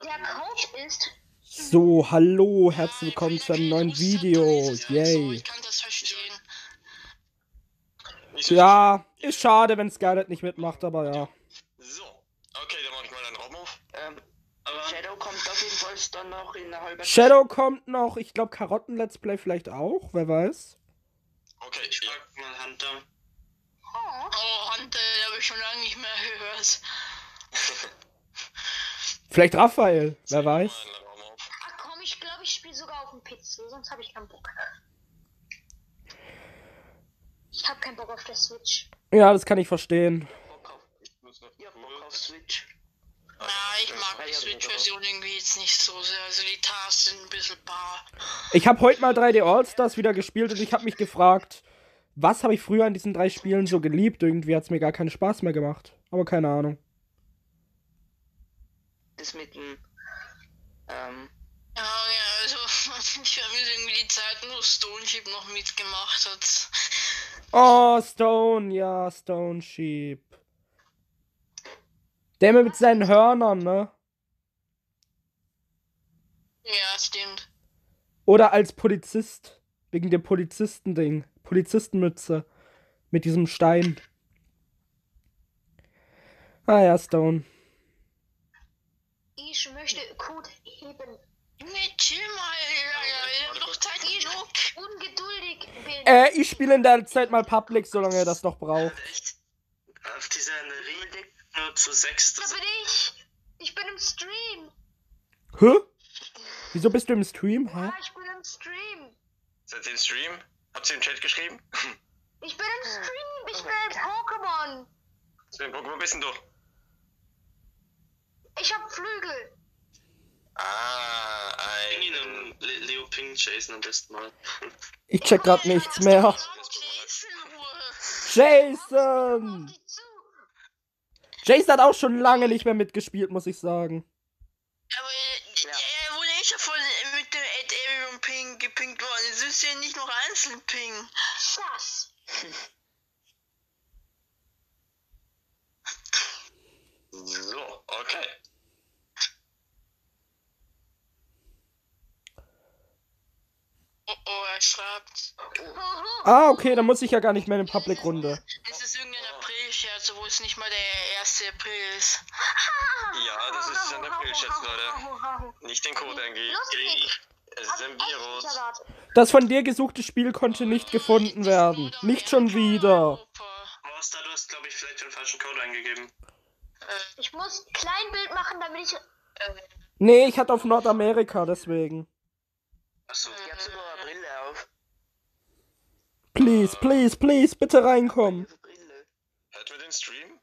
Der Code ist. So, hallo, herzlich willkommen zu einem neuen Video. Yay. Ich kann das verstehen. Ja, ist schade, wenn Skynet nicht mitmacht, aber ja. So, okay, dann mach ich mal einen Raumhof. Shadow kommt auf jeden Fall dann noch in einer halben Shadow kommt noch, ich glaube Karotten-Let's Play vielleicht auch, wer weiß. Okay, ich frag mal Hunter. Oh, Hunter, den habe ich schon lange nicht mehr gehört. Vielleicht Raphael, wer weiß. Mal einen Raumhof. Ach komm, ich glaube, ich spiele sogar auf dem PC, sonst habe ich keinen Bock. Ich habe keinen Bock auf der Switch. Ja, das kann ich verstehen. Ich muss noch Bock auf Switch. Ah, Ja, ich mag die Switch-Version irgendwie jetzt nicht so sehr. Also die Tasten sind ein bisschen bar. Ich habe heute mal 3D All-Stars wieder gespielt und ich habe mich gefragt, was habe ich früher an diesen 3 Spielen so geliebt? Irgendwie hat es mir gar keinen Spaß mehr gemacht. Aber keine Ahnung. Das mit dem, ja, also ich vermisse irgendwie die Zeiten, wo Stone Sheep noch mitgemacht hat. Oh, Stone, ja, Stone Sheep. Der mit seinen Hörnern, ne? Ja, stimmt. Oder als Polizist. Wegen dem Polizistending. Polizistenmütze. Mit diesem Stein. Ah ja, Stone. Ich möchte Code heben. Nee, chill mal, wir haben doch Zeit genug. Ungeduldig bin. Ich spiele in der Zeit mal Public, solange er das noch braucht. echt? Auf dieser Riede nur zu 6. Da bin ich. Ich bin im Stream. Hä? Wieso bist du im Stream? Hä? Ja, ich bin im Stream. Seid ihr im Stream? Habt ihr im Chat geschrieben? Ich bin im Stream. Ich bin ein Pokémon. Wo bist denn du? Ich hab Flügel. Ah, ein Leo Ping chasen am besten mal. Ich check grad nichts mehr. Jason! Die zu. Jason hat auch schon lange nicht mehr mitgespielt, muss ich sagen. Aber er wurde eh schon voll mit dem Ed Arium Ping gepinkt worden. Jetzt ist ja nicht noch einzeln Ping. Das. So, okay. Oh, er schreibt. Ah, okay, dann muss ich ja gar nicht mehr in eine Public-Runde. Es ist irgendein April-Scherz, obwohl es nicht mal der 1. April ist. Ja, das ist ein April-Scherz, Leute. Nicht den Code eingeben. Es ist ein Virus. Das von dir gesuchte Spiel konnte nicht gefunden werden. Nicht schon wieder. Horster, du hast, glaube ich, vielleicht den falschen Code eingegeben. Ich muss ein Kleinbild machen, damit ich. Nee, ich hatte auf Nordamerika, deswegen. Achso. Ich hab sogar eine Brille auf. Please, please, please, bitte reinkommen. Hört man den Stream?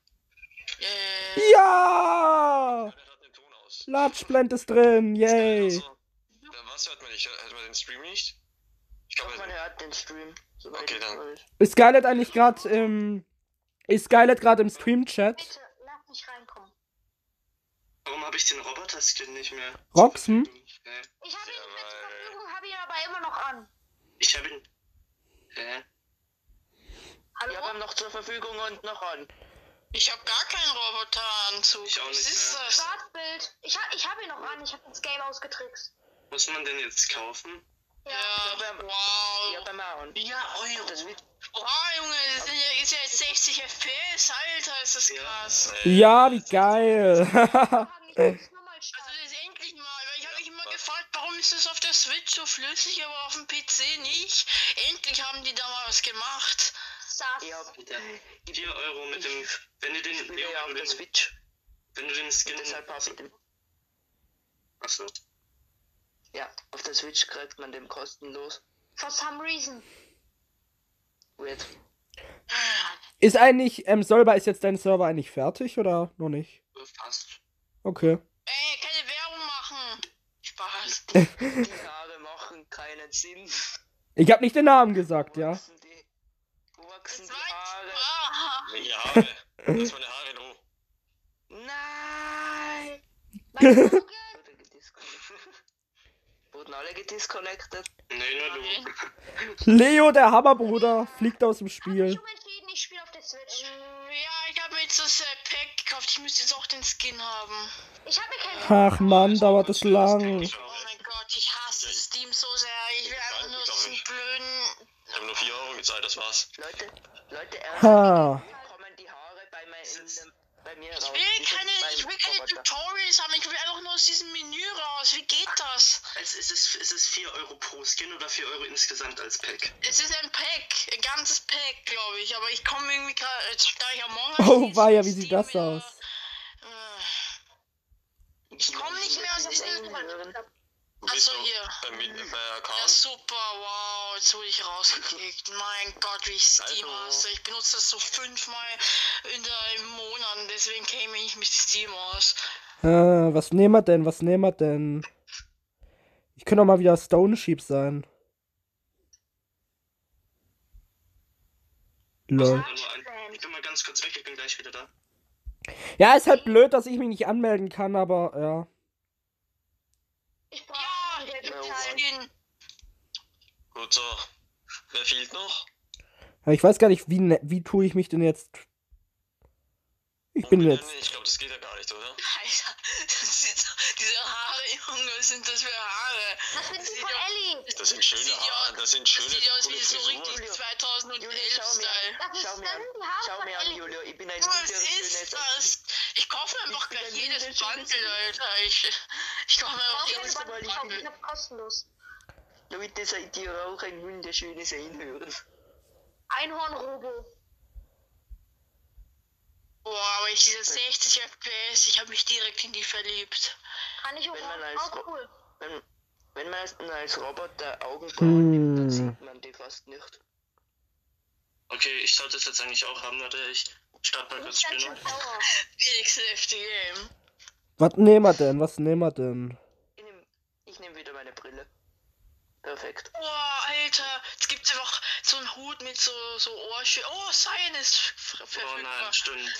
Ja! Der hat den Ton aus. Latschblend ist drin, yay. Also, was hört man nicht? Hört man den Stream nicht? Ich glaube, Man hört den Stream. Okay, dann. Ist Skylet eigentlich gerade Ist Skylet gerade im Stream-Chat? Bitte, lass mich reinkommen. Warum habe ich den Roboter-Skin nicht mehr? Roxen? Ich habe ihn nicht mehr zur Verfügung, habe ihn aber immer noch an. Ich habe ihn. Hä? Hallo? Ich habe ihn noch zur Verfügung und noch an. Ich habe gar keinen Roboteranzug. Ich auch nicht Was ist mehr. das? Schwarzbild. Ich hab ihn noch an, ich habe das Game ausgetrickst. Muss man den jetzt kaufen? Ja, Ja. wow. Ja, beim an. Ja, Euro. Das wird Oh, wow, Junge, das ist ja jetzt 60 FPS, Alter, ist das krass. Ja, wie geil. Ich muss nur mal Also starten. das ist endlich mal, weil ich habe mich immer gefragt, warum ist das auf der Switch so flüssig, aber auf dem PC nicht. Endlich haben die da mal was gemacht. Sass. ja, 4 Euro mit dem. Wenn du den. ja auf der Switch. Wenn du den Skin. Deshalb habe ich den. Achso. Ja, auf der Switch kriegt man den kostenlos. For some reason. Weird. Ist eigentlich, Solba, ist jetzt dein Server eigentlich fertig oder noch nicht? Fast. Okay. Ey, keine Werbung machen. Spaß. Die Haare machen keinen Sinn. Ich habe nicht den Namen gesagt, ja. Wachsen Das die war Haare. Welche Haare? Lass meine Haare in Ruhe. Nein! Meine Augen. Wurde gedisconnected. Wurden alle gedisconnected? Nee, nur du. Leo, der Hammerbruder, fliegt aus dem Hab mich Spiel. umentschieden, ich spiele auf der Switch. Ja, ich habe mit jetzt das Pack gekauft. Ich müsste jetzt auch den Skin haben. Ich habe mir keinen Ach Mann, dauert das lang. Oh mein Gott, ich hasse Steam so sehr. Ich will einfach nur diesen blöden... Ich habe nur 4 Euro gezahlt, das war's. Leute, Ha. kommen die Haare bei mir raus. Ich will keine Tutorials haben, ich will einfach nur aus diesem Menü raus. Wie geht das? Es ist 4 Euro pro Skin oder 4 Euro insgesamt als Pack? Es ist ein Pack, ein ganzes Pack, glaube ich. Aber ich komme irgendwie gerade, da ich Among Us Oh spiele, weia, wie Steam sieht das wieder, aus? Ich komme nicht mehr aus diesem... Du bist Achso, doch hier. bei Ja, Account. super, wow, jetzt wurde ich rausgekickt. Mein Gott, wie ich Steam Also. hasse. Ich benutze das so 5-mal im Monat, deswegen käme ich mit Steam aus. Was nehmen wir denn? Was nehmen wir denn? Ich könnte auch mal wieder Stone Sheep sein. Lol. Ich bin mal ganz kurz weg, ich bin gleich wieder da. Ja, ist halt blöd, dass ich mich nicht anmelden kann, aber ja. Ich brauche Ja, einen gelben ich Teil. bin... Gut, so. Wer fehlt noch? Ja, ich weiß gar nicht, wie tue ich mich denn jetzt. Ich bin Umbenennen? jetzt. Ich glaube, das geht ja gar nicht, oder? Alter, diese Haare, Junge, was sind das für Haare? Was findest du von Ellie? Das sind schöne Haare, das sind Das schöne sieht aus wie coole so Frisuren. richtig 2011 Schau mir Style. an. Das Schau ist mir an. dann die Haare Schau von mir an, Ellie. Julio. Ich bin ein Was ist das? Ich kaufe mir einfach gleich jedes Bundle, Alter. Ich kaufe mir einfach Ich jedes habe Bundle. ich hab kostenlos. Leute, seid ihr auch ein wunderschönes Einhören. Einhorn-Robo. Boah, aber ich diese 60 FPS, ich habe mich direkt in die verliebt. Kann ich auch. Wenn man als Oh, cool. Wenn man als Roboter Augenbrauen nimmt, dann sieht man die fast nicht. Okay, ich sollte es jetzt eigentlich auch haben, warte, ich starte mal Du kurz bist ganz Spiel schön noch. sauer. Felix left the game. Was nehmen wir denn? Was nehmen wir denn? Ich nehm wieder meine Brille. Perfekt. Boah, Alter, es gibt einfach so einen Hut mit so Ohrschüssen. Oh, Cyan ist Oh verfügbar. nein, stimmt.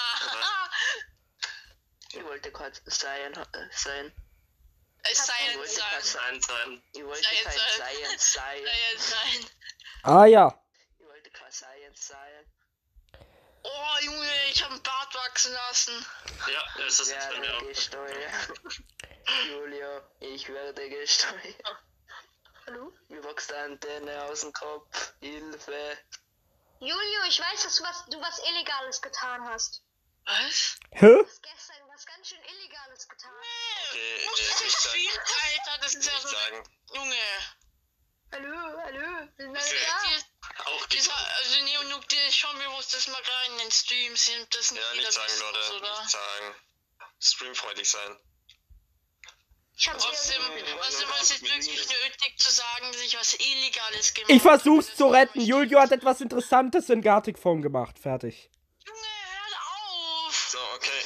Ich wollte gerade sein. Cyan Ich wollte sein. Sein. Ich wollte Science kein sein. Science sein. Cyan sein. Ah ja. Ich wollte kein Science sein. Oh, Junge, ich habe einen Bart wachsen lassen. Ja, das ist jetzt bei mir Werde auch. gesteuert. Julio, ich werde gesteuert. Hallo? Mir wächst eine Antenne aus dem Kopf. Hilfe. Julio, ich weiß, dass du was Illegales getan hast. Was? Hä? Du hast gestern was ganz schön Illegales getan. Okay, Muss ich ich sag, streamen, Alter, das ist ja ich so... sagen. Junge. Hallo? Sind wir Ja. da? Auch Also Neonuk, dir ist schon bewusst, dass wir gerade in den Streams sind. Das nicht Ja, jeder nicht sagen, wissen muss, Leute. oder? Nicht sagen. Streamfreundlich sein. Ich hab Trotzdem, wieder was ist wirklich nötig zu sagen, dass ich was Illegales gemacht Ich versuch's habe? zu retten. Julio hat etwas Interessantes in Gartic Phone gemacht. Fertig. Junge, hört auf! So, okay.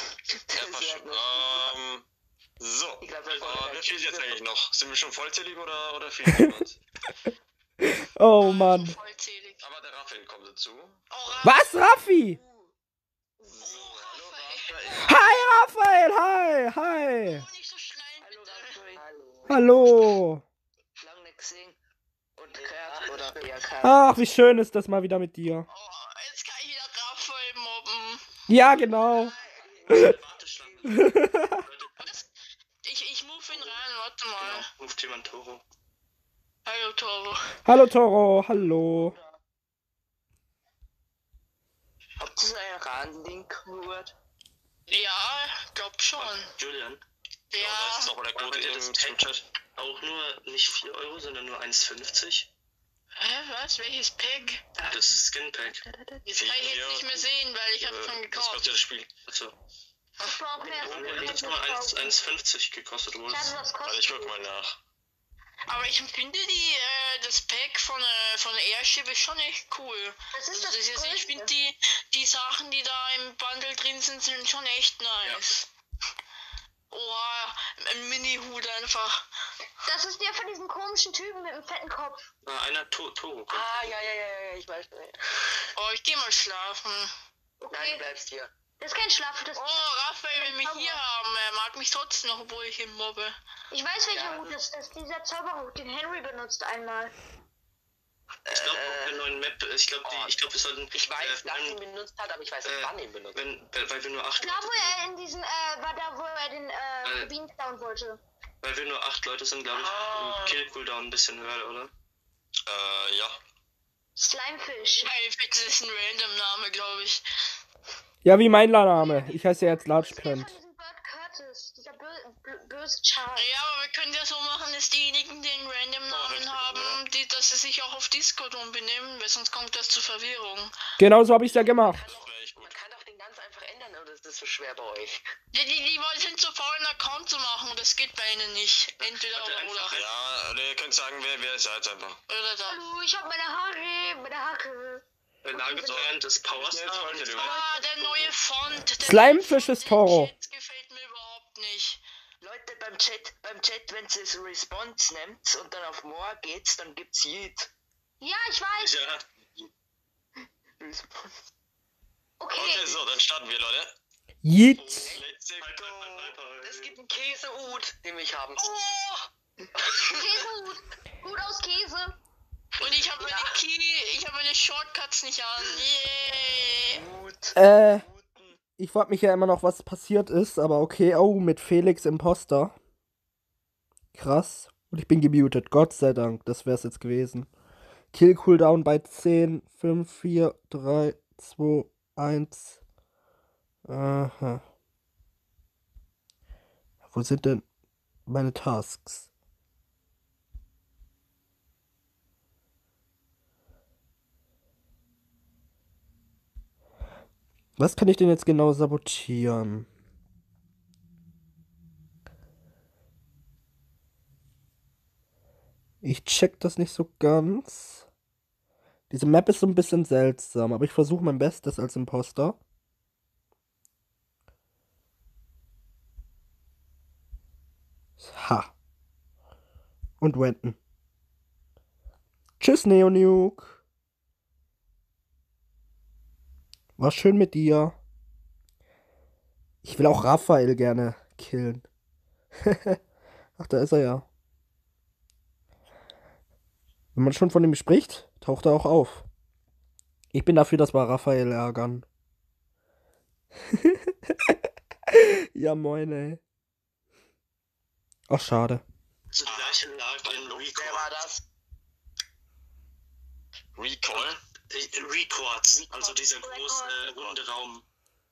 So. Ich glaube, wir wollen Wer fehlt jetzt eigentlich noch? Sind wir schon vollzählig oder fehlt jemand? Oh Mann. Vollzählig. Aber der Raphael kommt dazu. Oh, Was, Raffi? So, hallo Raphael. Raphael. Hi, Raphael. Hi. Oh, nicht so schneiden, Hallo, bitte. Raphael. Hallo. Hallo. Lang nicht gesehen. Und gehört oder gehört. Ach, wie schön ist das mal wieder mit dir. Oh, jetzt kann ich wieder Raphael mobben. Ja, genau. Warteschlange. Was? Ich move ihn rein, warte mal. Ruft jemand Toro. Hallo, Toro. Hallo, Toro. Hallo. Habt ihr so ein Rahnding gehört? Ja, glaub schon. Julian, Da Ja, ist nochmal der Code Wollt ihr das im Pack? Chat. auch nur nicht 4 Euro, sondern nur 1,50. hä, was? Welches Pack? Das ist Skin Pack. Das kann ich jetzt nicht mehr sehen, weil ich hab's schon Das gekauft. kostet das Spiel. Achso. Ich brauche mehr. Das hat nur 1,50 gekostet, oder? Schade, was Warte, kostet. ich guck mal nach. Aber ich finde das Pack von Airship ist schon echt cool. Das ist Also das ich Größte. finde die Sachen, die da im Bundle drin sind, sind schon echt nice. Oha, ein Mini-Hut einfach. Das ist der von diesen komischen Typen mit dem fetten Kopf. Einer Toro. Ah, ja, ich weiß nicht. Oh, ich geh mal schlafen. Nein, du Okay, bleibst hier. das ist kein Schlaf, das Oh, Raphael will mich hier haben. Er mag mich trotzdem noch, obwohl ich ihn mobbe. Ich weiß, welcher Ja, Hut das ist. Das ist dieser Zauberhut, den Henry benutzt einmal. Ich glaube, auf der neuen Map, ich glaube, wir sollten... Ich weiß, dass ihn benutzt hat, aber ich weiß nicht, wann ihn benutzt. Weil wir nur 8 Da, Leute wo er in diesen, war da, wo er den, Rubin klauen wollte. Weil wir nur 8 Leute sind, glaube ich, Kill-Cooldown ein bisschen höher, oder? Ja. Slimefish. Haifisch ist ein random Name, glaube ich. Ja, wie mein Name. Ich heiße ja jetzt Large Von Plant. diesem Bird Curtis, dieser böse Charles. Ja, aber wir können ja so machen, dass diejenigen, die einen random Namen haben, dass sie sich auch auf Discord umbenehmen, weil sonst kommt das zu Verwirrung. Genau so habe ich es ja gemacht. Man kann doch den ganz einfach ändern, oder ist das so schwer bei euch? Die sind zu faul, einen Account zu machen, das geht bei ihnen nicht. Entweder oder. Ja, oder ihr könnt sagen, wer ihr seid einfach. Oder das. Hallo, ich hab meine Haare. Lagerbrand ist Powerstar und Der neue Font. Der Slimefish neue ist Font Toro. im Chat gefällt mir überhaupt nicht. Leute, beim Chat, wenn ihr es Response nimmt und dann auf More geht's, dann gibt's Yeet. Ja, ich weiß. Ja, Response. Okay. Okay, so, dann starten wir, Leute. Yeet. Let's go. Es gibt einen Käsehut, den wir haben. Käse, gut aus Käse. Und ich habe meine Shortcuts nicht an. Yeah. Gut. Ich frag mich ja immer noch, was passiert ist, aber okay. Oh, mit Felix Imposter. Krass. Und ich bin gemutet. Gott sei Dank. Das wär's jetzt gewesen. Kill Cooldown bei 10, 5, 4, 3, 2, 1. Aha. Wo sind denn meine Tasks? Was kann ich denn jetzt genau sabotieren? Ich check das nicht so ganz. Diese Map ist so ein bisschen seltsam, aber ich versuche mein Bestes als Imposter. Ha. Und Wenton. Tschüss, Neonuke. War schön mit dir. Ich will auch Raphael gerne killen. Ach, da ist er ja. Wenn man schon von ihm spricht, taucht er auch auf. Ich bin dafür, dass wir Raphael ärgern. Ja, moin, ey. Ach, schade. zur gleichen Lage in Wer war das? Recall? Records, also dieser große runde Raum.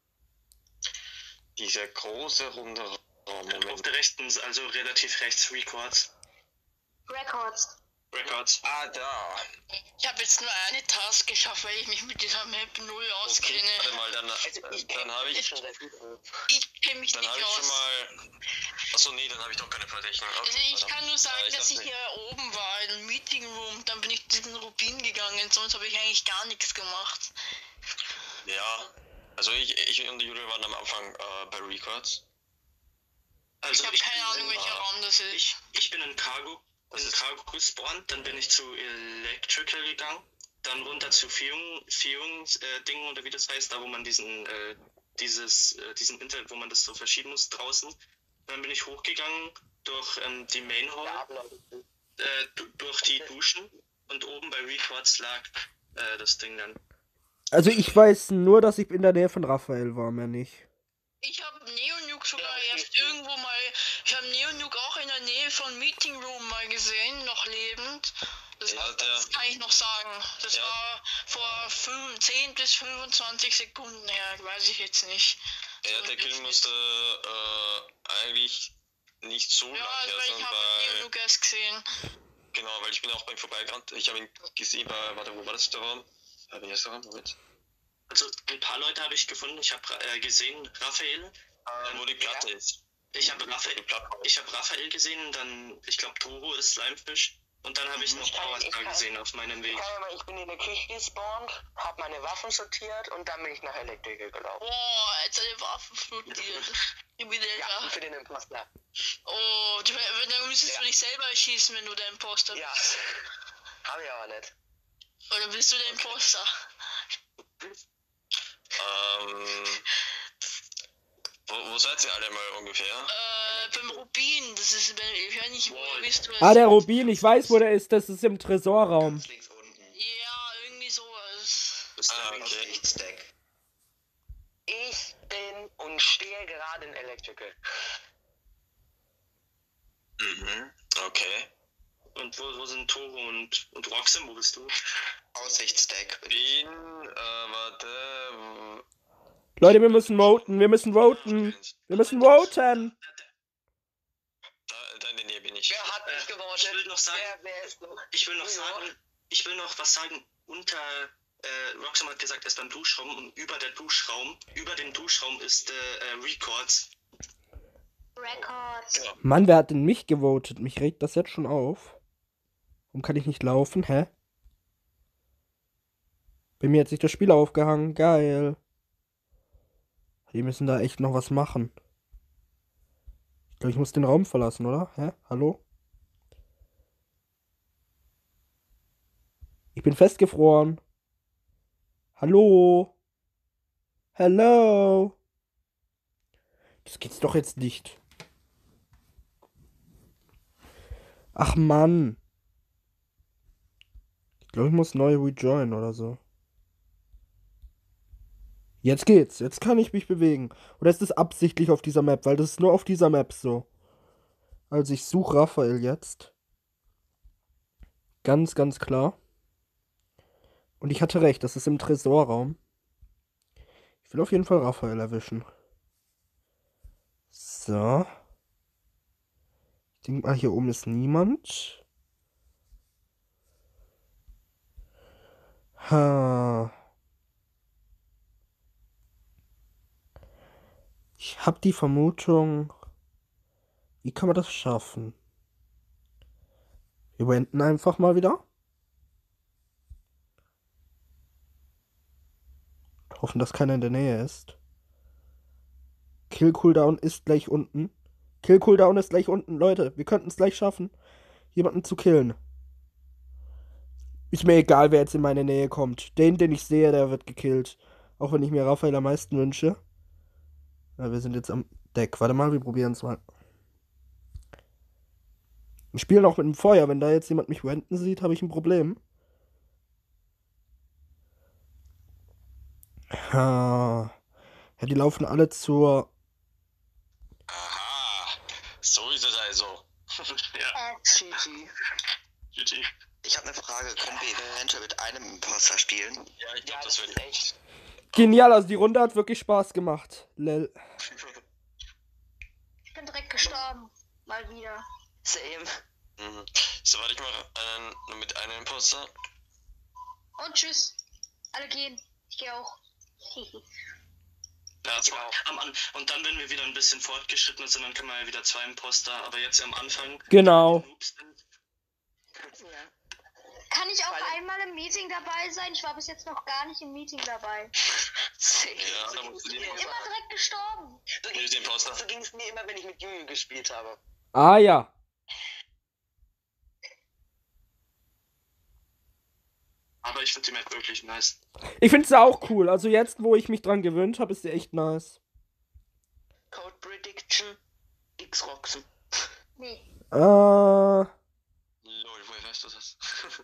Dieser große runde Raum. Auf Moment. der rechten, also relativ rechts, Records. Records. Ah, da. Ich habe jetzt nur eine Task geschafft, weil ich mich mit dieser Map null Okay, auskenne. warte mal, dann habe ich Ich kenne mich Dann nicht habe ich schon aus. mal. Achso, nee, dann habe ich doch keine Verdächtigen. Okay, Also ich verdammt. kann nur sagen, ich dass hab's ich nicht. hier oben war, im Meeting Room, dann bin ich diesen Rubin gegangen, sonst habe ich eigentlich gar nichts gemacht. Ja. Also ich und Julia waren am Anfang bei Records. Also Ich habe keine Ahnung, welcher Raum das ist. Ich bin in Cargo gespawnt, dann bin ich zu Electrical gegangen, dann runter zu Ding oder wie das heißt, da wo man diesen Internet, wo man das so verschieben muss draußen. Dann bin ich hochgegangen durch die Main Hall, durch die Duschen und oben bei Records lag das Ding dann. Also ich weiß nur, dass ich in der Nähe von Raphael war, mehr nicht. Ich habe Neonuke sogar erst irgendwo mal, ich habe Neonuke auch in der Nähe von Meeting Room mal gesehen, noch lebend. Das, Ja, das kann ich noch sagen. Das Ja. war vor 10 bis 25 Sekunden her, weiß ich jetzt nicht. Ja, der Kill musste eigentlich nicht so Ja, lange also her ich sein, habe weil. Neonuke erst gesehen. Genau, weil ich bin auch beim Vorbeigerannt. Ich habe ihn gesehen bei. Warte, wo war das der Raum? Bin ich der Raum? Moment. Also ein paar Leute habe ich gefunden, ich habe gesehen, Raphael. Wo die Platte ist. Ich habe Raphael gesehen, dann, ich glaube, Toro ist Slimefish. Und dann habe ich noch Powerstar gesehen auf meinem Weg. Ich bin in der Küche gespawnt, habe meine Waffen sortiert und dann bin ich nach Elektriker gelaufen. Boah, jetzt eine Waffe flottiert. Ich bin Ja, für den Imposter. Oh, dann müsstest du dich selber erschießen, wenn du der Imposter bist. Ja. Hab ich aber nicht. Oder bist du der Imposter? Wo seid ihr alle mal ungefähr? Beim Rubin, das ist, ich weiß nicht, wo bist du? Ah, der Rubin, ich weiß, wo der ist. Das ist im Tresorraum. Links unten. Das ist der Main okay. Aussichtsdeck. Ich bin und stehe gerade in Electrical. Mhm, okay. Und wo sind Toro und Roxanne? Wo bist du? Aussichtsdeck. Bin, warte. Leute, wir müssen voten. Wir müssen voten. Wir müssen voten. Da in der Nähe bin ich. Wer hat nicht gewotet? Ich will noch sagen, Wer ist noch? ich will noch was sagen. Roxanne hat gesagt, er ist beim Duschraum und über dem Duschraum ist Records. Records. Mann, wer hat denn mich gewotet? Mich regt das jetzt schon auf. Warum kann ich nicht laufen? Hä? Bei mir hat sich das Spiel aufgehangen. Geil. Die müssen da echt noch was machen. Ich glaube, ich muss den Raum verlassen, oder? Hä? Hallo? Ich bin festgefroren. Hallo? Hello? Das geht's doch jetzt nicht. Ach Mann. Ich glaube, ich muss neu rejoin oder so. Jetzt geht's. Jetzt kann ich mich bewegen. Oder ist das absichtlich auf dieser Map? Weil das ist nur auf dieser Map so. Also ich suche Raphael jetzt. Ganz, ganz klar. Und ich hatte recht. Das ist im Tresorraum. Ich will auf jeden Fall Raphael erwischen. So. Ich denke mal, hier oben ist niemand. Ha. Ich habe die Vermutung, wie kann man das schaffen? Wir wenden einfach mal wieder. Hoffen, dass keiner in der Nähe ist. Kill Cooldown ist gleich unten. Kill Cooldown ist gleich unten. Leute, wir könnten es gleich schaffen, jemanden zu killen. Ist mir egal, wer jetzt in meine Nähe kommt. Den ich sehe, der wird gekillt. Auch wenn ich mir Raphael am meisten wünsche. Ja, wir sind jetzt am Deck. Warte mal, wir probieren es mal. Wir spielen auch mit dem Feuer. Wenn da jetzt jemand mich wenden sieht, habe ich ein Problem. Ja, die laufen alle zur... Aha, so ist es also. Ja, GG. GG. Ich habe eine Frage. Können wir eventuell mit einem Imposter spielen? Ja, ich glaube, das wird echt. Genial, also die Runde hat wirklich Spaß gemacht. Lel. Ich bin direkt gestorben. Mal wieder. Same. Mhm. So, warte, ich mache mit einem Imposter. Und tschüss. Alle gehen. Ich gehe auch. Ja, das war und dann, wenn wir wieder ein bisschen fortgeschritten sind, dann können wir ja wieder 2 Imposter, aber jetzt am Anfang. Genau. Kann ich auch einmal im Meeting dabei sein? Ich war bis jetzt noch gar nicht im Meeting dabei. Ja, da musst du den Immer direkt gestorben. So ging es mir immer, wenn ich mit Juju gespielt habe. Ah ja. Aber ich finde die Map wirklich nice. Ich finde sie auch cool. Also jetzt, wo ich mich dran gewöhnt habe, ist sie echt nice. Code Prediction X-Roxen. Nee. Lol, woher weißt du das?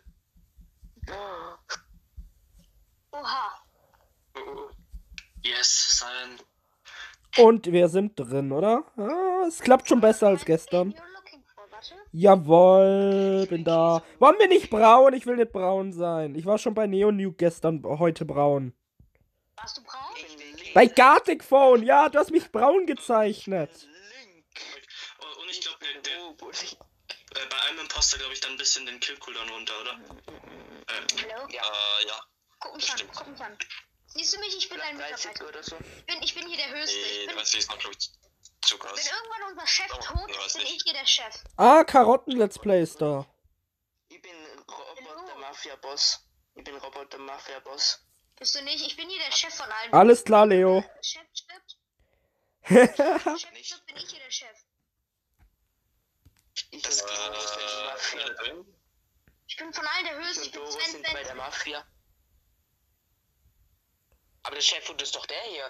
Oha. Yes, sein. Und wir sind drin, oder? Ah, es klappt schon besser als gestern. You're looking for, warte. Jawohl, bin da. Warum bin ich braun? Ich will nicht braun sein. Ich war schon bei Neonuke gestern, heute braun. Warst du braun? Bei Gartic Phone, ja, du hast mich braun gezeichnet. Und ich glaube, bei einem Imposter, glaube ich, dann ein bisschen den Kill-Cooldown runter, oder? Hallo? Ja. Guck mich an, guck mich an. Siehst du mich? Ich bin ein 30 Mitarbeiter. oder so. Ich bin hier der Höchste. Nee, Ich was ist noch, glaube ich, zu krass. wenn irgendwann unser Chef tot nee, weiß ist, bin nicht. ich hier der Chef. Ah, Karotten-Let's Play ist da. Ich bin Roboter Mafia-Boss. Bist du nicht? Ich bin hier der Chef von allen. Alles klar, Leo. Der Chef stirbt. Chef stirbt, bin ich hier der Chef. Ich und Doro sind die Mafia. Ich bin von allen der Höchste. Ich Und bin Doro Sven sind bei der Sven. Mafia. Aber der Chefhund ist doch der hier.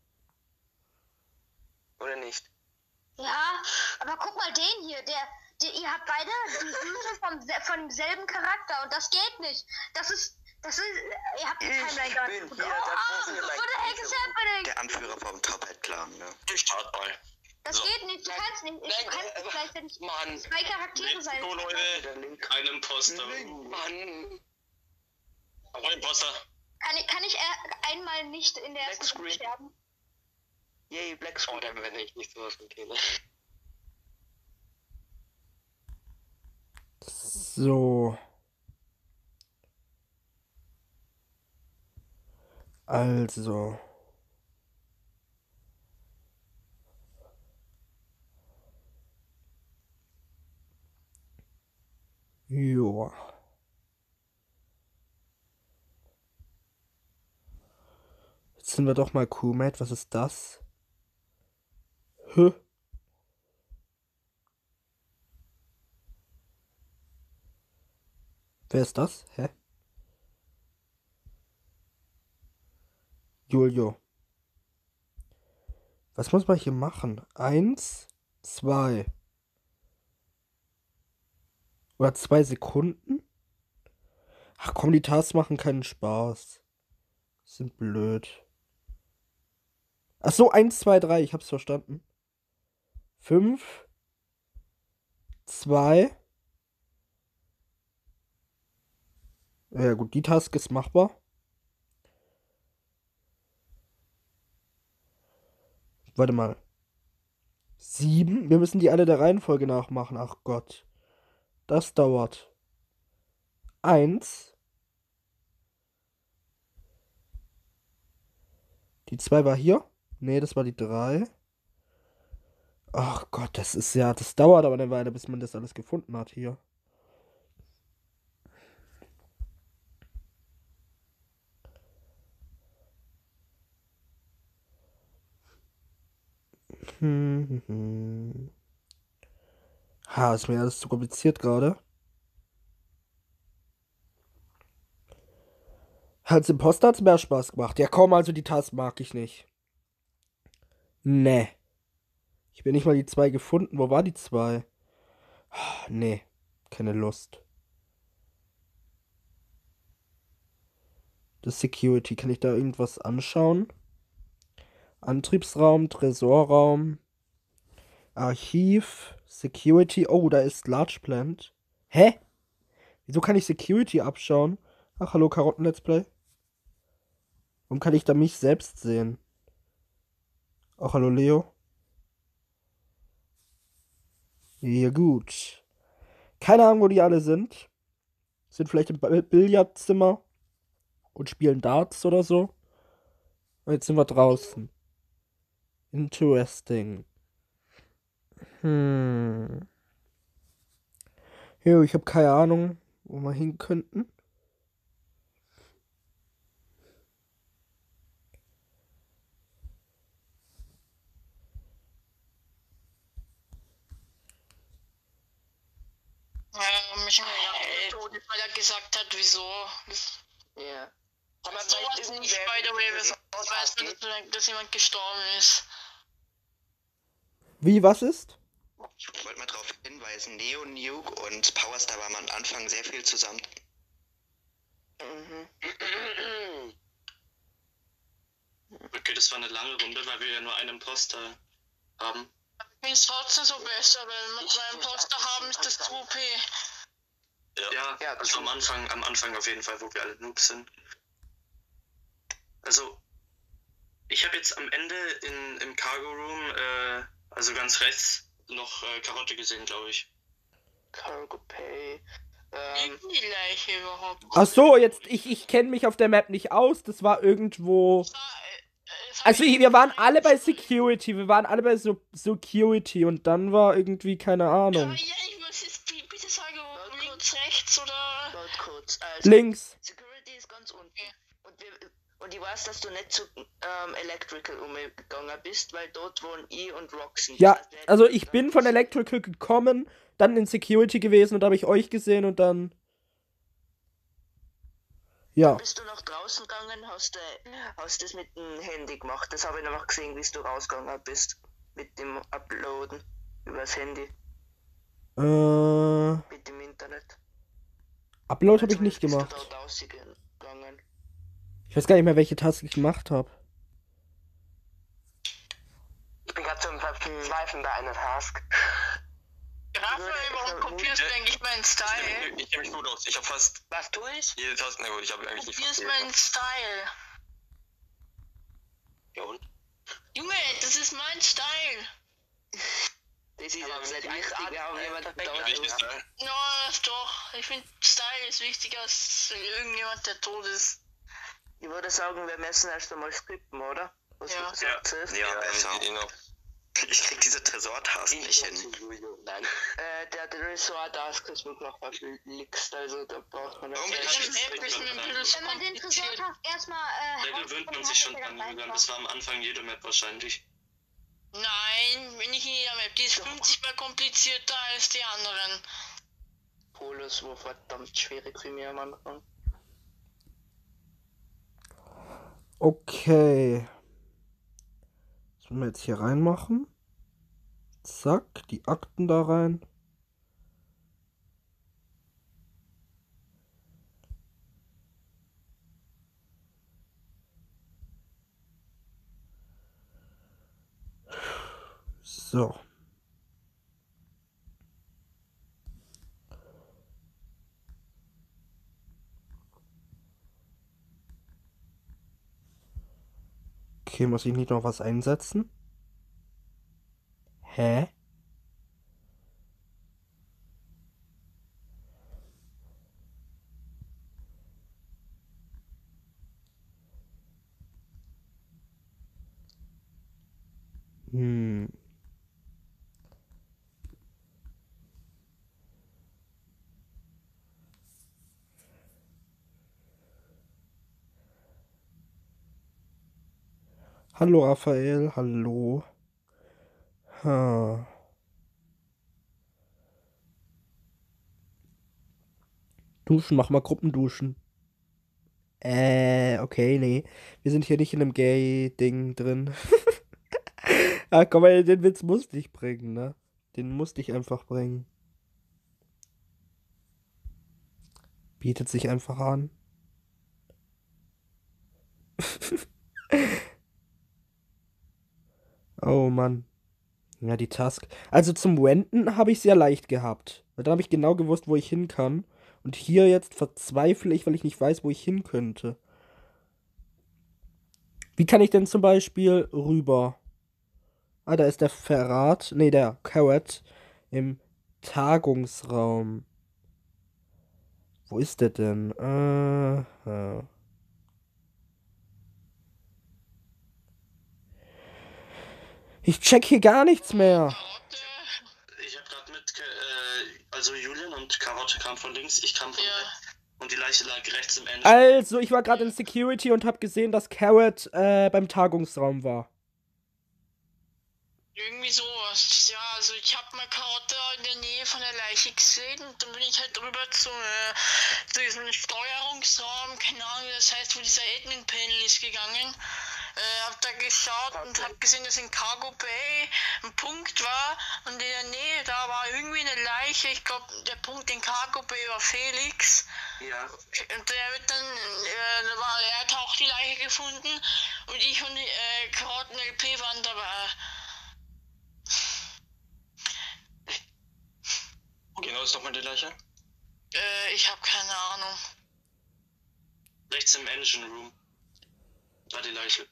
Oder nicht? Ja, aber guck mal den hier. Ihr habt beide die Hüte vom selben Charakter und das geht nicht. Das ist Das ist. Ihr habt die Ich Timeline gar bin nicht. hier der What the heck is happening? Der Anführer vom Top-Hat-Clan, ne? Ich start mal. Das So. geht nicht, du kannst nicht. Du kannst nicht gleichzeitig Mann. 2 Charaktere sein. So, Leute. Ein Imposter. Mann. Auch ein Imposter. Kann ich einmal nicht in der Black ersten Runde Screen. sterben? Yay, Black Oh, Screen. dann wenn ich nicht sowas empfehle. So. Also. Joa. Jetzt sind wir doch mal Crewmate. Was ist das? Hä? Wer ist das? Hä? Julio. Was muss man hier machen? 1, 2. Oder 2 Sekunden? Ach komm, die Tasks machen keinen Spaß. Sind blöd. Ach so, 1, 2, 3. Ich hab's verstanden. 5, 2. Ja gut, die Task ist machbar. Warte mal. 7. Wir müssen die alle der Reihenfolge nachmachen. Ach Gott. Das dauert. 1. Die 2 war hier. Nee, das war die 3. Ach Gott, das ist ja... Das dauert aber eine Weile, bis man das alles gefunden hat hier. Ha, ist mir alles zu kompliziert gerade. Als Imposter hat's mehr Spaß gemacht. Ja komm, also die Task mag ich nicht. Nee. Ich bin nicht mal die 2 gefunden. Wo war die 2? Nee, keine Lust. Das Security, kann ich da irgendwas anschauen? Antriebsraum, Tresorraum, Archiv, Security. Oh, da ist Large Plant. Hä? Wieso kann ich Security abschauen? Ach, hallo Karotten-Let's Play. Warum kann ich da mich selbst sehen? Ach, hallo Leo. Ja, gut. Keine Ahnung, wo die alle sind. Sind vielleicht im Billardzimmer und spielen Darts oder so. Und jetzt sind wir draußen. Interesting. Jo, ich habe keine Ahnung, wo wir hin könnten. Mich tot, weil er gesagt hat, wieso. Ja. Aber sowas nicht, by the way, weiß man, dass jemand gestorben ist. Wie, was ist? Ich wollte mal darauf hinweisen, Neo, Nuke und Powerstar waren am Anfang sehr viel zusammen. Okay, das war eine lange Runde, weil wir ja nur einen Imposter haben. Ich finde es trotzdem so besser, weil mit meinem Imposter haben ist das zu OP. Ja, also am Anfang auf jeden Fall, wo wir alle Noobs sind. Also, ich habe jetzt am Ende im Cargo Room, also ganz rechts, noch Karotte gesehen, glaube ich. Cargo Pay. Liegt die Leiche überhaupt? Ach so, jetzt, ich kenne mich auf der Map nicht aus. Das war irgendwo... Also wir waren alle bei Security. Wir waren alle bei Security. Und dann war irgendwie, keine Ahnung. Ja, ich muss jetzt bitte sagen, links, rechts oder... Warte kurz. Also, Links. Security ist ganz unten. Und ich weiß, dass du nicht zu Electrical umgegangen bist, weil dort wohnen ich und Roxy. Ja, Das heißt, also ich bin von Electrical gekommen, dann in Security gewesen und da habe ich euch gesehen und dann... Ja. Bist du nach draußen gegangen, hast das mit dem Handy gemacht. Das habe ich noch gesehen, wie du rausgegangen bist. Mit dem Uploaden übers Handy, mit dem Internet. Upload habe ich nicht Bist gemacht. du dort rausgegangen Ich weiß gar nicht mehr, welche Task ich gemacht habe. Ich bin gerade so im Verzweifeln bei einer Task. Raphael, warum kopierst du eigentlich meinen Style? Ich kenne mich gut aus. Ich habe fast Was tue ich? jede Taste. Na gut, ich habe eigentlich nicht Hier fast ist jede. mein Style. Ja und? Junge, das ist mein Style. Das ist jetzt nicht wichtig, aber jemand da Welches Teil? Ja, das doch. Ich finde, Style ist wichtiger als irgendjemand, der tot ist. Ich würde sagen, wir müssen erst einmal skippen, oder? Was Ja. sagt ihr? Ja, besser. Ich krieg diese Tresor-Task nicht hin. Nein. Der Tresor-Task ist mir noch verflixt, also da braucht man Warum das krieg ich echt. das Ein bisschen nicht? ein bisschen Wenn man den Tresor kompliziert. hat, erstmal Da gewöhnt man sich schon dran, Julian. Das war am Anfang jeder Map wahrscheinlich. Nein, wenn ich in jeder Map. Die ist 50 mal komplizierter als die anderen. Polus war verdammt schwierig für mich am Anfang. Okay. Das wollen wir jetzt hier reinmachen. Zack, die Akten da rein. So. Okay, muss ich nicht noch was einsetzen? Hä? Hm. Hallo Raphael, hallo. Ha. Duschen, mach mal Gruppenduschen. Okay, nee. Wir sind hier nicht in einem Gay-Ding drin. Ah, komm mal, den Witz musste ich bringen, ne? Den musste ich einfach bringen. Bietet sich einfach an. Oh Mann. Ja, die Task. Also zum Wenden habe ich sehr leicht gehabt. Weil da habe ich genau gewusst, wo ich hin kann. Und hier jetzt verzweifle ich, weil ich nicht weiß, wo ich hin könnte. Wie kann ich denn zum Beispiel rüber? Ah, da ist der Verrat. Nee, der Coward im Tagungsraum. Wo ist der denn? Ich check hier gar nichts mehr. Karotte. Ich hab grad mit, also Julian und Karotte kam von links, ich kam von Ja. rechts. Und die Leiche lag rechts im Ende. Also, ich war gerade in Security und habe gesehen, dass Carrot beim Tagungsraum war. Irgendwie sowas. Ja, also ich habe mal Karotte in der Nähe von der Leiche gesehen und dann bin ich halt rüber zu diesem Steuerungsraum, keine Ahnung, wie das heißt, wo dieser Admin-Panel ist gegangen. Hab da geschaut und hab gesehen, dass in Cargo Bay ein Punkt war und in der Nähe da war irgendwie eine Leiche. Ich glaube, der Punkt in Cargo Bay war Felix. Ja. Und der wird dann, er hat auch die Leiche gefunden und ich und Karotten LP waren dabei. Genau ist nochmal die Leiche. Ich habe keine Ahnung. Rechts im Engine Room. Da die Leiche.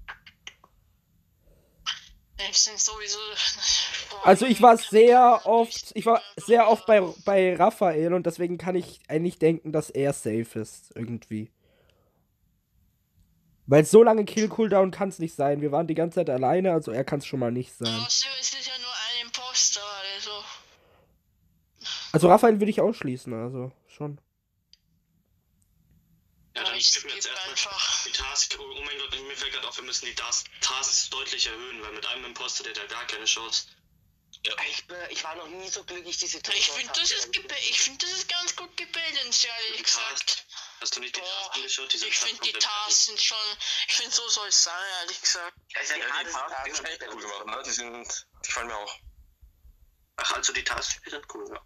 Wir sind sowieso. Also ich war sehr oft bei Raphael und deswegen kann ich eigentlich denken, dass er safe ist, irgendwie. Weil so lange Kill-Cooldown kann es nicht sein. Wir waren die ganze Zeit alleine, also er kann es schon mal nicht sein. Außerdem ist es ja nur ein Imposter, also. Also Raphael würde ich ausschließen, also schon. Ja, dann ich skippen wir jetzt skippe erstmal einfach. die Task. Oh mein Gott, mir fällt gerade auf, wir müssen die Tasks deutlich erhöhen, weil mit einem Imposter, der hat gar keine Chance. Ich war noch nie so glücklich, diese Ich finde, das ist ganz gut gebalanced, ehrlich gesagt. Hast du nicht die Boah, Tasks angeschaut? Die sind ich finde die Tasks sind schon. Ich finde, so soll es sein, ehrlich gesagt. Ja, die Tasks sind echt cool gemacht, ne? Die gefallen mir auch. Ach, also die Tasks die sind cool, ja.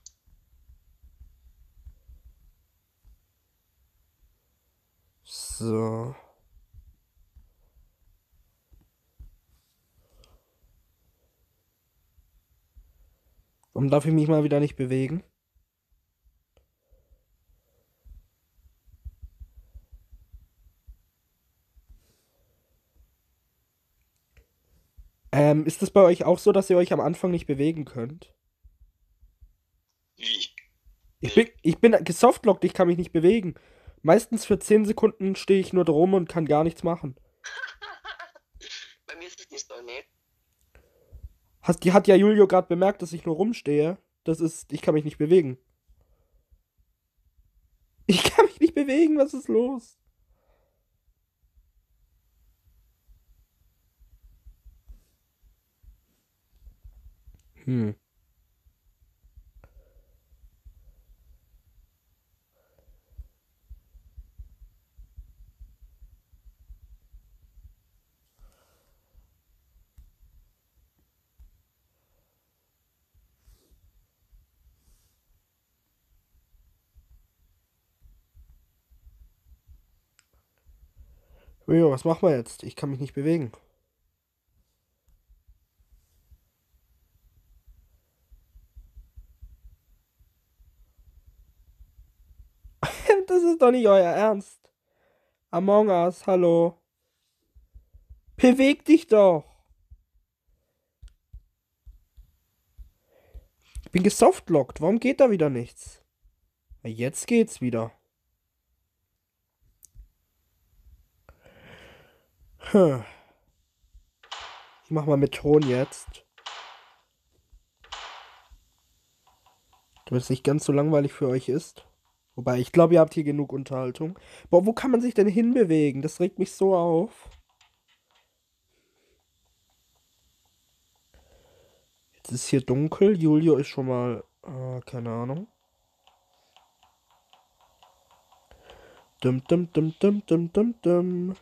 So. Warum darf ich mich mal wieder nicht bewegen? Ist es bei euch auch so, dass ihr euch am Anfang nicht bewegen könnt? Wie? Ich bin gesoftlockt, ich kann mich nicht bewegen. Meistens für 10 Sekunden stehe ich nur drum und kann gar nichts machen. Bei mir ist es nicht so, ne? Hat ja Julio gerade bemerkt, dass ich nur rumstehe. Ich kann mich nicht bewegen. Ich kann mich nicht bewegen, was ist los? Hm. Julio, was machen wir jetzt? Ich kann mich nicht bewegen. Das ist doch nicht euer Ernst. Among Us, hallo. Beweg dich doch. Ich bin gesoftlockt. Warum geht da wieder nichts? Ja, jetzt geht's wieder. Hm. Ich mach mal mit Ton jetzt. Damit es nicht ganz so langweilig für euch ist. Wobei, ich glaube, ihr habt hier genug Unterhaltung. Boah, wo kann man sich denn hinbewegen? Das regt mich so auf. Jetzt ist hier dunkel. Julio ist schon mal... keine Ahnung. Dum, dum, dum, dum, dum, dum, dum.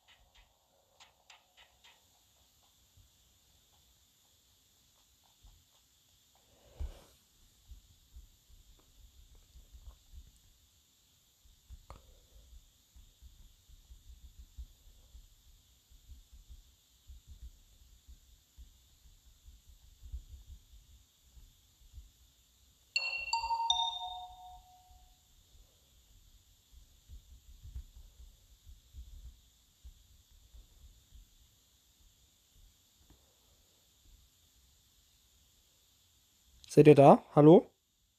Seid ihr da? Hallo?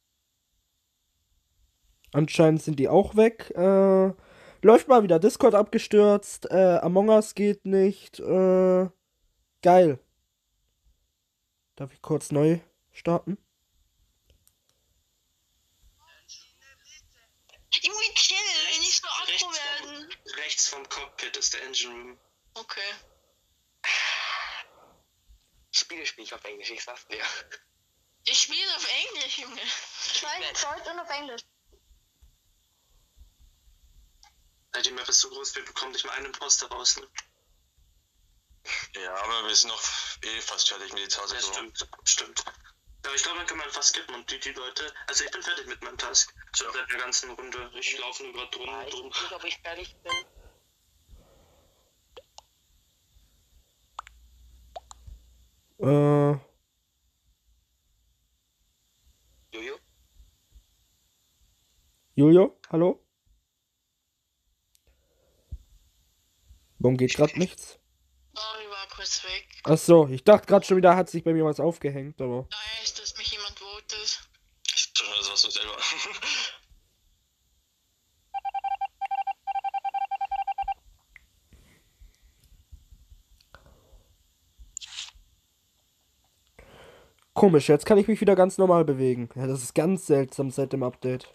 Anscheinend sind die auch weg. Läuft mal wieder. Discord abgestürzt. Among Us geht nicht. Geil. Darf ich kurz neu starten? Irgendwie chill, nicht so aggro werden. Rechts vom Cockpit ist der Engine Room. Okay. Spiele spiele ich auf Englisch, ich sag's dir. Ich spiele auf Englisch, Junge. Deutsch und auf Englisch. Die Map ist so groß, wir bekommen nicht mal einen Imposter raus. Ne? Ja, aber wir sind noch fast fertig mit der Task. Ja, stimmt. Aber ich glaube, dann kann man fast skippen und die Leute... Also ich bin fertig mit meinem Task. So, seit der ganzen Runde. Ich laufe nur gerade drum. Ich weiß nicht, ob ich fertig bin. Jojo? Julio? Hallo? Warum geht gerade nichts? Oh, ich war kurz weg. Achso, ich dachte gerade schon wieder, hat sich bei mir was aufgehängt, aber. Nice, dass mich jemand votet. Ich dachte schon, das warst du selber. Komisch, jetzt kann ich mich wieder ganz normal bewegen. Ja, das ist ganz seltsam seit dem Update.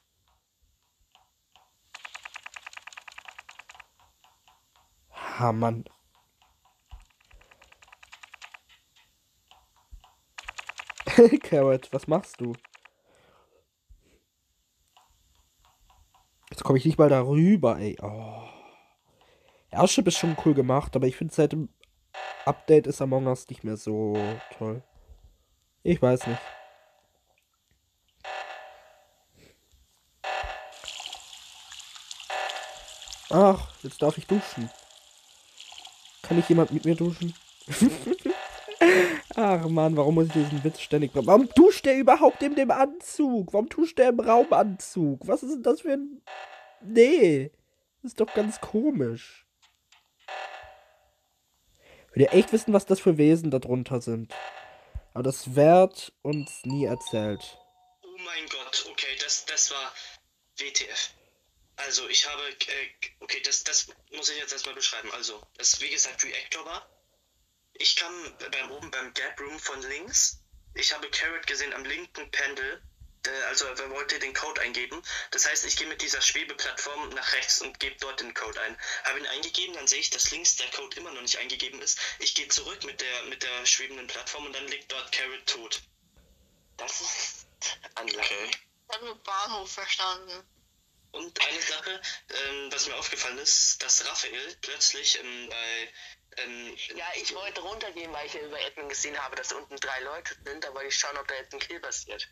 Ha, Mann. Carrot, was machst du? Jetzt komme ich nicht mal darüber, ey. Oh. Airship ist schon cool gemacht, aber ich finde seit dem Update ist Among Us nicht mehr so toll. Ich weiß nicht. Ach, jetzt darf ich duschen. Kann nicht jemand mit mir duschen? Ach Mann, warum muss ich diesen Witz ständig bringen? Warum duscht der überhaupt in dem Anzug? Warum duscht der im Raumanzug? Was ist denn das für ein... Nee. Das ist doch ganz komisch. Will ihr echt wissen, was das für Wesen da drunter sind? Aber das wird uns nie erzählt. Oh mein Gott, okay, das war WTF. Also, ich habe, okay, das muss ich jetzt erstmal beschreiben. Also, das, wie gesagt, Reactor war. Ich kam oben beim Gap Room von links. Ich habe Carrot gesehen am linken Pendel. Also, er wollte den Code eingeben. Das heißt, ich gehe mit dieser Schwebeplattform nach rechts und gebe dort den Code ein. Habe ihn eingegeben, dann sehe ich, dass links der Code immer noch nicht eingegeben ist. Ich gehe zurück mit der schwebenden Plattform und dann liegt dort Carrot tot. Das ist Anlage. Okay. Ich habe nur Bahnhof verstanden. Und eine Sache, was mir aufgefallen ist, dass Raphael plötzlich Ja, ich wollte runtergehen, weil ich ja über Admin gesehen habe, dass da unten 3 Leute sind. Da wollte ich schauen, ob da jetzt ein Kill passiert.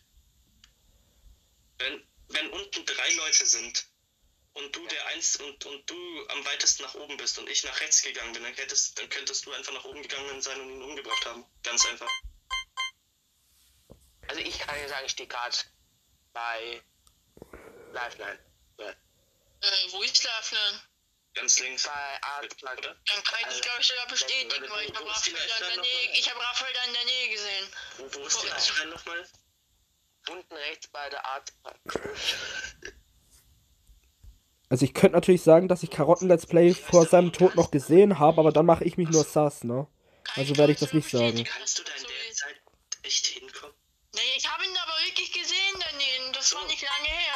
wenn unten 3 Leute sind und du und du am weitesten nach oben bist und ich nach rechts gegangen bin, dann könntest du einfach nach oben gegangen sein und ihn umgebracht haben. Ganz einfach. Also ich kann dir sagen, ich stehe gerade bei Lifeline. Wo ist Lifeline? Ganz links. Bei Art, Oder? Dann kann ich das, glaube ich, sogar bestätigen, weil ich habe Raphael da in der Nähe gesehen. Wo ist die Lifeline nochmal? unten rechts bei der Art. Also ich könnte natürlich sagen, dass ich Karotten-Let's Play vor seinem Tod noch gesehen habe, aber dann mache ich mich nur sass, ne? Also werde ich das nicht sagen. Kannst du da in der Zeit echt hinkommen? Nee, ich habe ihn aber wirklich gesehen daneben. Das war nicht lange her.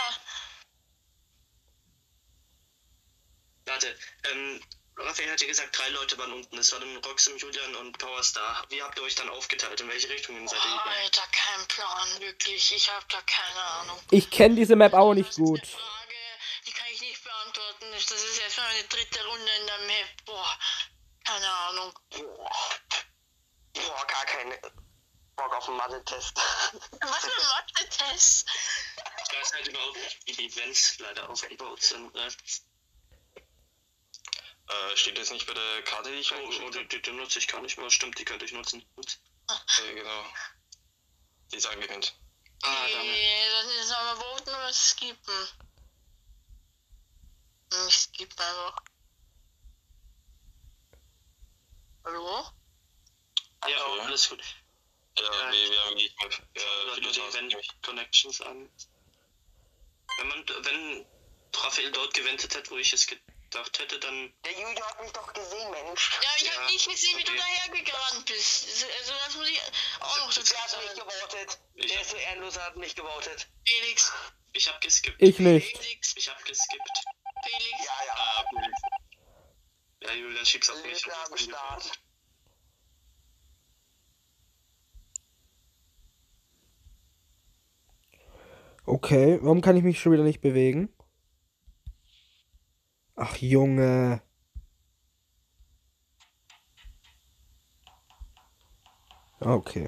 Warte, Raphael hat ja gesagt, 3 Leute waren unten. Das waren Roxim, Julian und Powerstar. Wie habt ihr euch dann aufgeteilt? In welche Richtungen seid ihr gegangen? Alter, kein Plan, wirklich. Ich habe da keine Ahnung. Ich kenne diese Map auch nicht Das gut. ist eine Frage, die kann ich nicht beantworten. Das ist jetzt meine 3. Runde in der Map. Boah, keine Ahnung. Boah, gar keine Bock auf einen Mathe-Test. Was für ein Mathe-Test? Ich weiß halt überhaupt nicht, wie die Events leider aufgebaut sind. Ne? Steht jetzt nicht bei der Karte, die ich Die nutze ich gar nicht mehr. Stimmt, die könnte ich nutzen. Ups. Genau. Die ist angehängt. Nee, dann ist aber voten oder skippen. Ich skippe einfach. Hallo? Ja, Okay. alles gut. Ja, Ja, wir haben die Oder viele die Tausend nämlich. Event-Connections an. Wenn Raphael dort gewendet hätte, wo ich es gedacht hätte, dann... Der Juju hat mich doch gesehen, Mensch. Ja, ich habe nicht gesehen, wie du okay. dahergerannt bist. Also das muss ich auch noch dazu Der hat mich sagen. gewotet. Der ist so ehrenlos, er hat mich gewotet. Felix, Ich hab geskippt. Ich nicht. Felix, Ich hab geskippt. Felix. Ja. Ja, Julian, schick's auf mich. Lügner am Start. Okay, warum kann ich mich schon wieder nicht bewegen? Ach, Junge. Okay.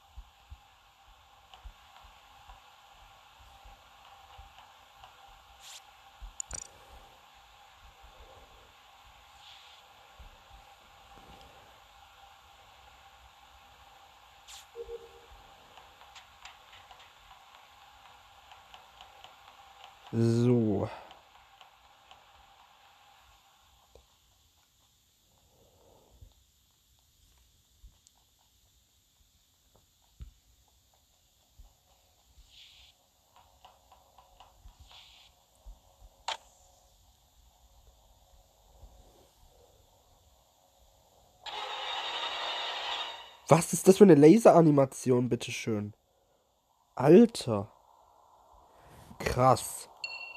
So. Was ist das für eine Laseranimation, bitteschön? Alter. Krass.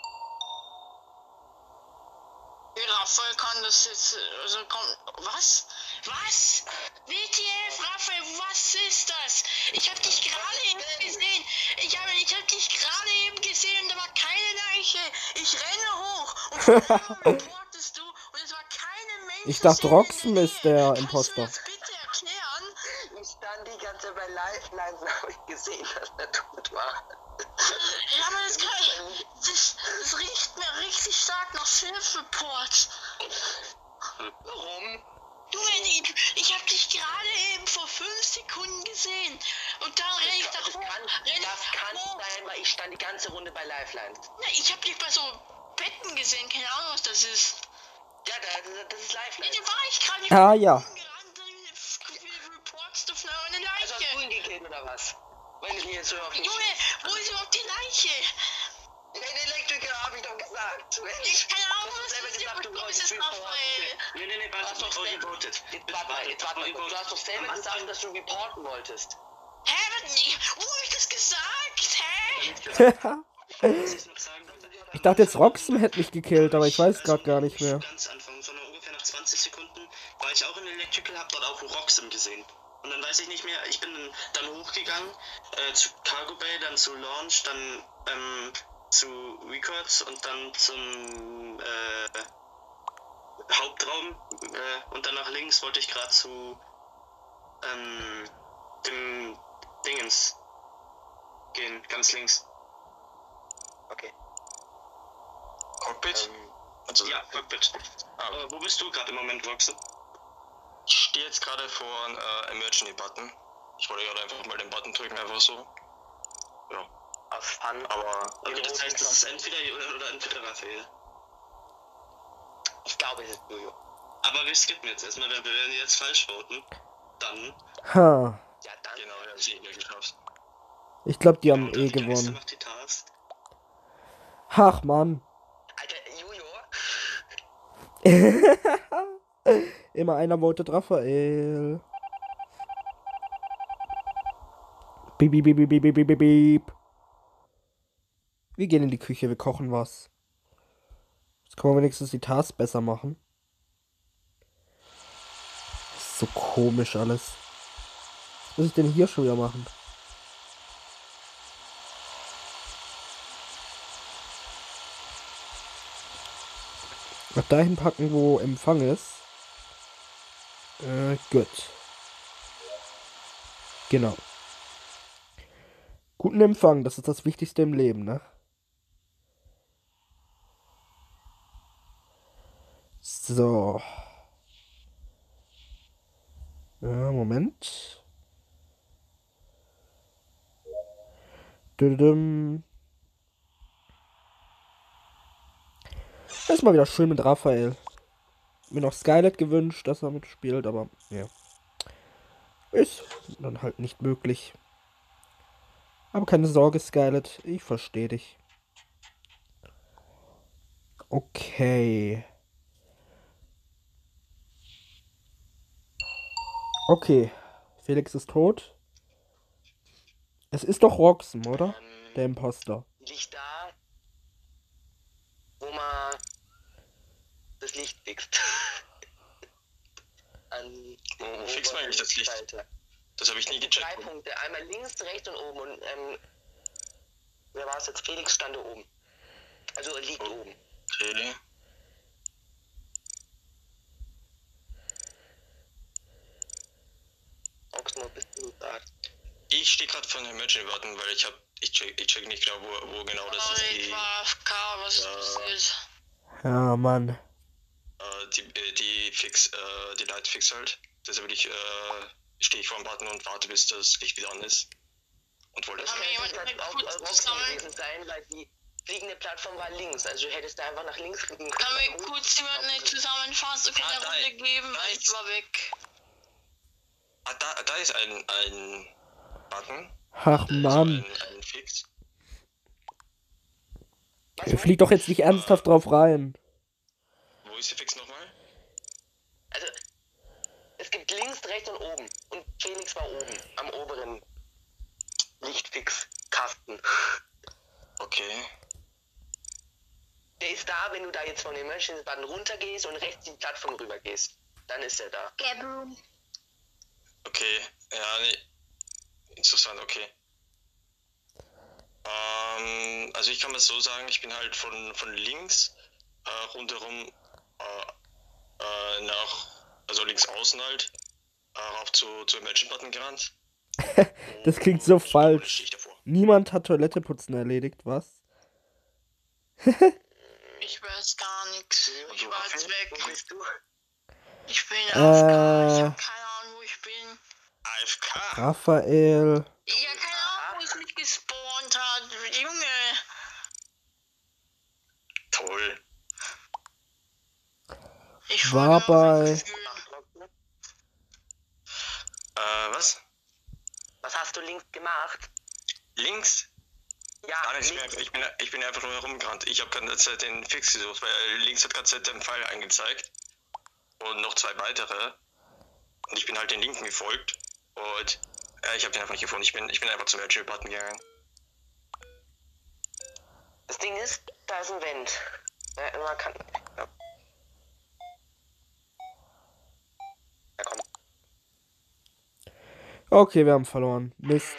Raphael kann das jetzt, also was? Was? WTF, Raphael, was ist das? Ich hab dich gerade eben gesehen. Ich hab dich gerade eben gesehen und da war keine Leiche. Ich renne hoch und von einmal reportest du und es war keine Mensch. Ich dachte, Roxen ist der Imposter. Kannst du mir das bitte erklären? Ich stand die ganze Zeit bei Lifeline und habe ich gesehen, dass er tot war. Ja, aber das riecht mir richtig stark nach Self-Report. Warum? Du, ich hab dich gerade eben vor 5 Sekunden gesehen. Und dann renn ich da hoch. Das kann sein, weil ich stand die ganze Runde bei Lifeline. Na, ich hab dich bei so Betten gesehen. Keine Ahnung, was das ist. Ja, das ist Lifeline. Da war ich gerade nicht Ah, ja. gerannt. Reportst du von einer Also hast Leiche. du ihn gekillt oder was? Wenn ich mir jetzt so auf den Junge, wo ist überhaupt die Leiche? Den Elektriker habe ich doch gesagt. Ich keine Ahnung, Du hast was selber das ist. gesagt, du Wo wolltest ist es, Raphael? Nee, warte, bevor ihr votet. Warte mal. Du hast doch selber gesagt, dass du reporten wolltest. Hä, wo hab ich das gesagt? Hä? Was ich noch sagen wollte. Ich dachte jetzt, Roxen hätte mich gekillt, aber ich weiß gerade gar nicht mehr. Ganz Anfang, sondern ungefähr nach 20 Sekunden, war ich auch in Electrical, hab dort auch Roxem gesehen. Und dann weiß ich nicht mehr, ich bin dann hochgegangen, zu Cargo Bay, dann zu Launch, dann zu Records und dann zum Hauptraum und dann nach links wollte ich gerade zu dem Dingens gehen, ganz links. Okay. Cockpit? Also, Ja, Cockpit. Aber wo bist du gerade im Moment, Roxem? ich stehe jetzt gerade vor einem Emergency Button. Ich wollte gerade einfach mal den Button drücken, einfach so. Ja. Aus Fun. Aber Okay, das heißt, das ist entweder Raphael. Ich glaube, es ist Jojo. Aber wir skippen jetzt erstmal, wenn wir jetzt falsch voten, dann... Ha. Ja, dann. genau, wir haben es eh geschafft. Ich glaube, die haben Und eh die Gangster gewonnen. macht die Task. Ach, Mann. Alter, Jojo. Immer einer votet Raphael. Beep, beep, beep, beep, beep, beep, beep. Wir gehen in die Küche, wir kochen was. Jetzt können wir wenigstens die Tasks besser machen. Das ist so komisch alles. Was muss ich denn hier schon wieder machen? Nach dahin packen, wo Empfang ist. Gut. Genau. Guten Empfang, das ist das Wichtigste im Leben, ne? So. Ja, Moment. Düdüm. Das ist mal wieder schön mit Raphael. Mir noch Skylet gewünscht, dass er mitspielt, aber ja. Ist dann halt nicht möglich. Aber keine Sorge, Skylet, ich verstehe dich. Okay. Okay. Felix ist tot. Es ist doch Roxen, oder? Der Imposter. Licht da, wo man das Licht fixt. Wo fixt man eigentlich das Licht? Das habe ich nie 3 gecheckt. Punkte, einmal links, rechts und oben. Und wer war es jetzt? Felix stand da oben. Also er liegt oben. Okay. Oxmo, bist du da? Ich stehe gerade vor einem Emergency Button, weil ich check nicht genau, wo genau das ist. Ich war AFK, was ist passiert? Ja, Mann. Die Light Fix halt. Deshalb stehe ich vor dem Button und warte, bis das Licht wieder an ist. Und wollte Das Aber könnte jemand halt mit auch kurz Roxmo zusammen- gewesen sein, weil die fliegende Plattform war links. Also du hättest da einfach nach links fliegen Kann mir können. kurz jemand eine Zusammenfassung in der Runde geben, weil ich war weg. Da ist ein Button. Ach, Mann. Ein Fix. Flieg doch jetzt nicht ernsthaft drauf rein. Wo ist der Fix nochmal? Also, es gibt links, rechts und oben. Und Felix war oben, am oberen Lichtfix-Kasten. Okay. Der ist da, wenn du da jetzt von dem Emergency-Button runtergehst und rechts die Plattform rüber gehst. Dann ist er da. Gabroom. Okay. Ja, nee. Interessant, okay. Also ich kann mal so sagen, ich bin halt von links rundherum also links außen halt, rauf zu Emergency Button gerannt. Das klingt so Und falsch. stehe ich davor. Niemand hat Toilette putzen erledigt, was? Ich weiß gar nichts. Ich war jetzt weg. Wo bist du? Ich bin AFK, ich hab keine Ahnung, wo ich bin. AFK. Raphael. Ja, keine Ahnung, wo es mich gespawnt hat. Junge. Toll. Ich War wurde auf ein bei- Gefühl. Was? Was hast du links gemacht? Links? Ja, Gar nicht links. mehr. Ich bin einfach nur herumgerannt. Ich habe gerade den Fix gesucht, weil links hat gerade den Pfeil angezeigt. Und noch 2 weitere. Und ich bin halt den linken gefolgt. Und ich habe den einfach nicht gefunden. Ich bin einfach zum Virtual-Button gegangen. Das Ding ist, da ist ein Vent. Ja, man kann. Ja. Ja, komm. Okay, wir haben verloren. Mist.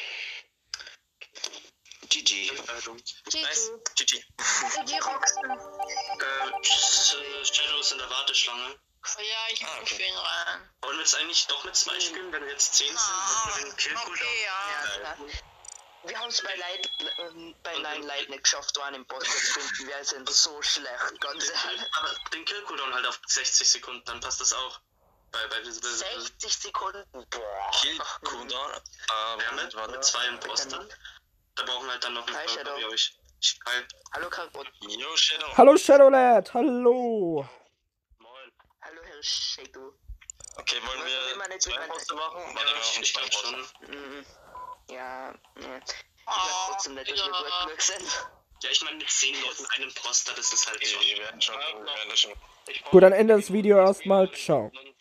GG. Nice. GG. Die Roxen. Shadow ist in der Warteschlange. Ja, ich rufe ihn rein. Wollen wir jetzt eigentlich doch mit 2 spielen, wenn wir jetzt 10 sind? Ah, Mit dem Kill-Cooldown? okay, ja. Ja, klar. Wir haben es bei Nine Light nicht geschafft, einen Imposter zu finden. Wir sind so schlecht, ganz ehrlich. Aber den Kill-Cooldown halt auf 60 Sekunden, dann passt das auch. Bei 60 Sekunden, boah. Kill Cooldown. mit 2 Impostern. Da brauchen wir halt dann noch einen Hi, Folge, Shadow. glaube ich. Hi. Hallo, Kampot. Yo, Shadow. Hallo Shadowlad, hallo. Moin. Hallo, Herr Shadow. Okay, wollen Was soll immer wir nicht 2 mit Poster machen? Ja, Warte, ich zwei glaube Poster. schon. Ja, ne. Ich Ah, weiß trotzdem nicht, dass wir gut genug sind. Ja, ich meine, mit 10 Leuten einen Imposter, das ist halt schon. Wir werden das schon. Gut, dann Ende des Videos erstmal. Ciao.